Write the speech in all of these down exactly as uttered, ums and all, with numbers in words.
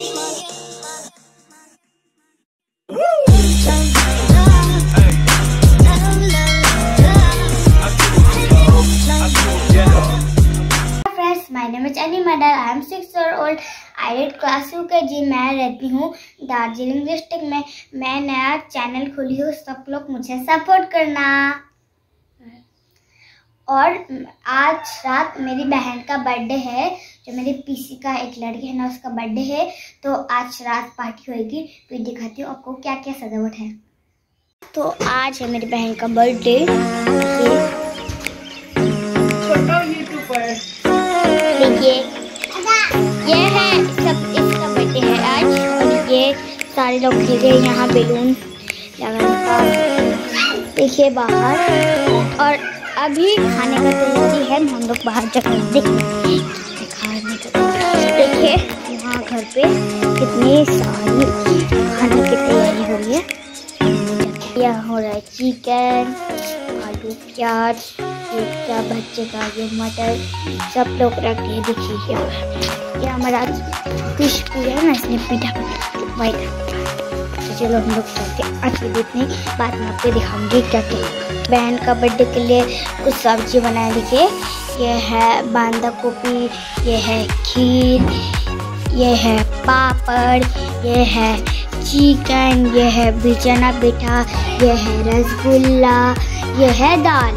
My name is Annie Madal. I am six year old. I read class U K G. मैं रहती हूँ Darjeeling district में। मैं नया चैनल खोली हूँ, सब लोग मुझे सपोर्ट करना। और आज रात मेरी बहन का बर्थडे है, जो मेरी पीसी का एक लड़की है ना, उसका बर्थडे है। तो आज रात पार्टी होगी, तो दिखाती हूँ आपको क्या क्या सजावट है। तो आज है मेरी बहन का बर्थडे। देखिए, ये है सब, इसका बर्थडे है आज। और ये सारे लोग खेल रहे हैं यहाँ बेलून लगाने का, देखिए बाहर। और अभी खाने का तैयारी है, हम लोग बाहर जाकर देखिए खाने का। देखिए वहाँ घर पे कितनी सारी खाने की तैयारी हो रही है। यह हो रहा है चिकन, आलू प्याज, क्या बच्चे का ये मटर, सब लोग रखे हैं। देखिए ये हमारा फिश पूरा है ना, इसलिए पीठा वाइट। तो चलो हम लोग चलते हैं। आज की इतनी बात मैं आपको दिखाऊंगी क्या क्या बहन का बर्थडे के लिए कुछ सब्जी बनाए। देखिए ये है बांधा गोभी, ये है खीर, ये है पापड़, ये है चिकन, ये है बिचना पिठा, ये है रसगुल्ला, ये है दाल।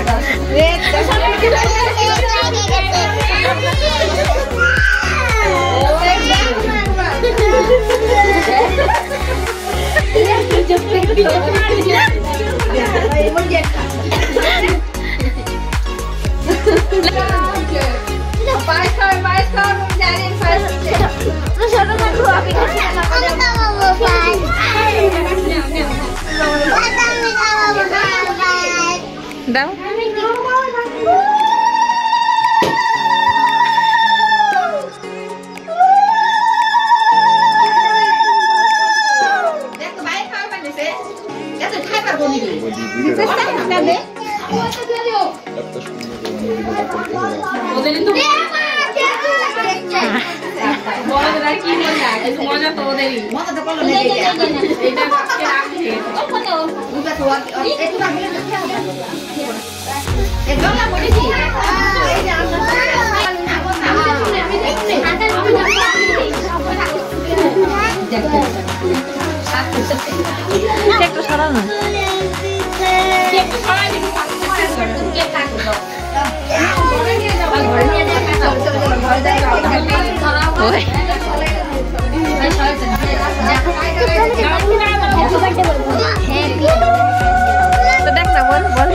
Wait, দাও মজা তো ওদেরই মজা তো করলো না এটা আজকে রাখবে ওটা তো একটু রাখলে একদম না বলেছি এই যে আমরা একটু সরাও না একটু সরাই দিন কে থাকো ঘরে নিয়ে যাও ঘরে নিয়ে যাও ঘরে যাও তো দেখ না বল বল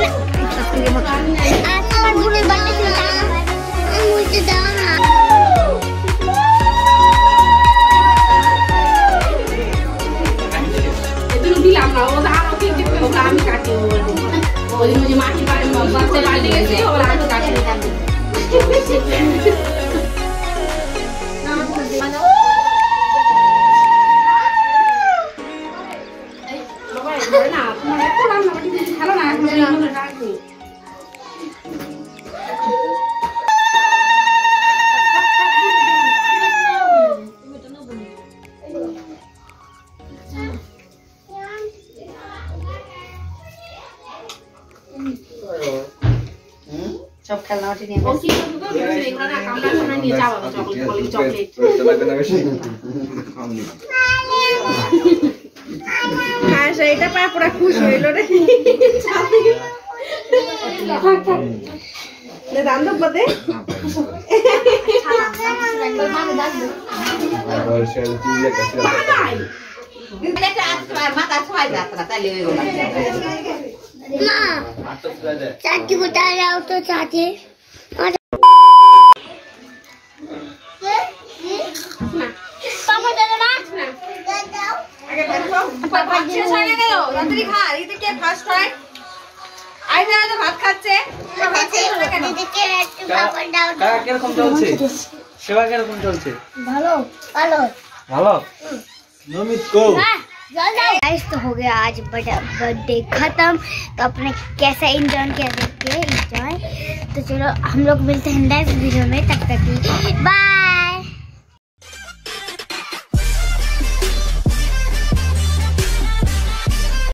দিলাম না ওটা আরো কি দিতে ওটা আমি কাটি ওই মুঝে মাটি পারে বাচ্চা বাড়ি গেছে ওরা আমি কাটি সব খেলনাটি নিয়ে বসে তো এগুলো না কামড়া কামড়া নিয়ে যাওয়া চকলেট বলি চকলেট তো লাগবে না বেশি খামনি হ্যাঁ সেটা পায় পুরো খুশি হইলো রে নে দান দাও বদে আর শেল চিলে কাছে এটা আজ মাথা ছয় যাত্রা তাইলে হইলো माँ चाची बता रहा हो तो चाची पापा दे ना आगे बैठो पापा अच्छे से आगे दो जल्दी खा ये तो क्या फास्ट है आई ना तो भात खाते দিদিকে একটু খাবার দাও কাকা কি রকম চলছে সেবা কি রকম চলছে ভালো ভালো ভালো নমিত কো गाइस तो हो गया आज बर्थडे खत्म। तो अपने कैसा एंजॉय किया देख के एंजॉय। तो चलो हम लोग मिलते हैं नेक्स्ट वीडियो में, तब तक बाय।